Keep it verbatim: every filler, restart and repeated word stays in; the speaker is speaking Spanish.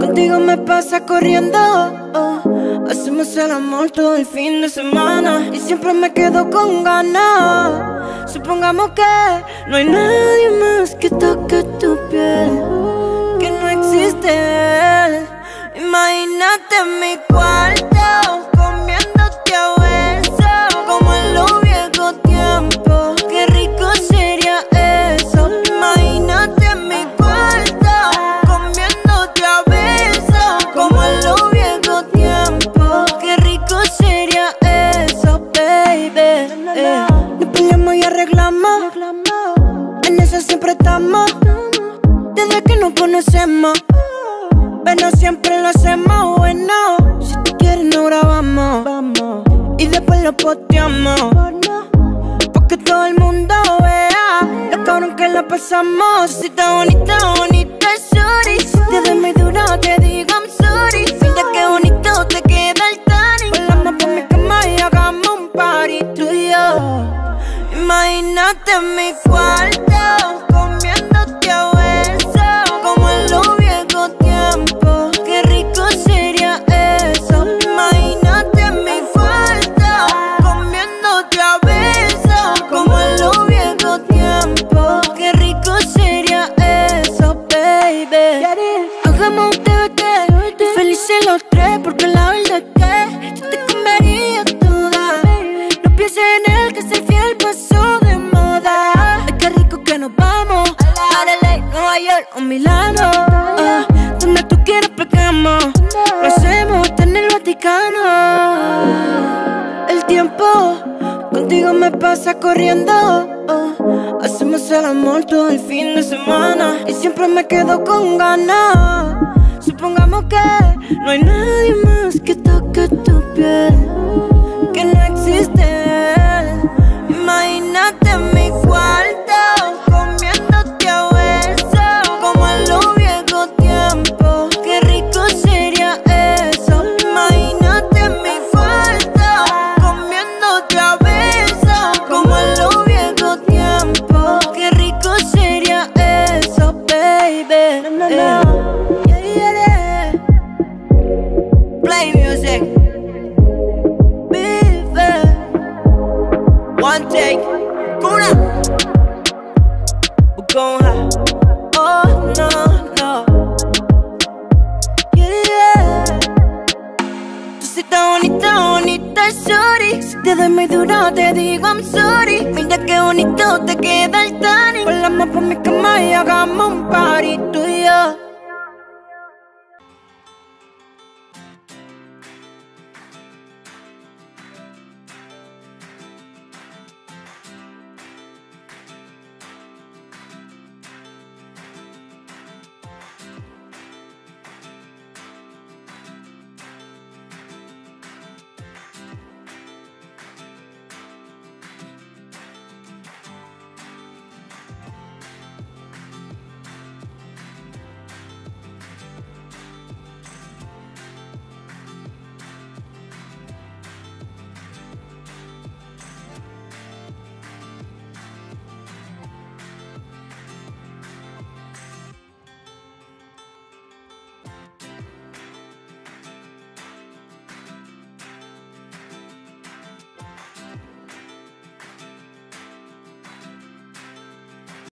Contigo me pasa corriendo, oh. Hacemos el amor todo el fin de semana y siempre me quedo con ganas. Supongamos que no hay nadie más que toque tu piel, que no existe él. Imagínate en mi cuarto comiéndote a besos como en los viejos tiempos. Qué rico sería eso. Imagínate en mi cuarto comiéndote a besos como en los viejos tiempos. Qué rico sería eso, baby. Eh. Nos peleamos y arreglamos, en eso siempre estamos, desde que nos conocemos. Pero siempre lo hacemos bueno. Si tú quieres nos grabamos, vamos, y después lo posteamos, porque todo el mundo vea lo cabrón que la pasamos. Si está bonita, bonita, sorry. Si te doy muy duro te digo I'm sorry. Mira qué bonito te queda el tanning. Volamos por mi cama y hagamos un party tú y yo. Imagínate en mi cuarto comiéndote a besos como en los viejos tiempos. Qué rico sería eso. Imagínate en mi cuarto comiéndote a besos como en los viejos tiempos. Qué rico sería eso, baby. Hagamos un T V T, felices los tres, porque la verdad es que yo te comería toda. No pienses en él, que ser fiel pasó de moda. Ay, qué rico que nos vamos a L A, Nueva York o Milano, uh, donde tú quieras pegamos. Lo hacemos hasta en el Vaticano. El tiempo contigo me pasa corriendo, oh. Hacemos el amor todo el fin de semana y siempre me quedo con ganas. Supongamos que no hay nadie más que toque tu piel, que no existe él. Imagínate en mi cuarto comiéndote a besos como en los viejos tiempos. Qué rico sería eso. Imagínate en mi cuarto comiéndote a besos como en los viejos tiempos. Qué rico sería eso, baby. No, no, no. Yeah, yeah, yeah. Play music. Vive. One take. Kuna. Bukonga. Oh, no, no. Yeah. Tú sí estás bonita, bonita, sorry. Si te doy muy duro te digo I'm sorry. Mira qué bonito te queda el tanning. Volamos por mi cama y hagamos un party tú y yo.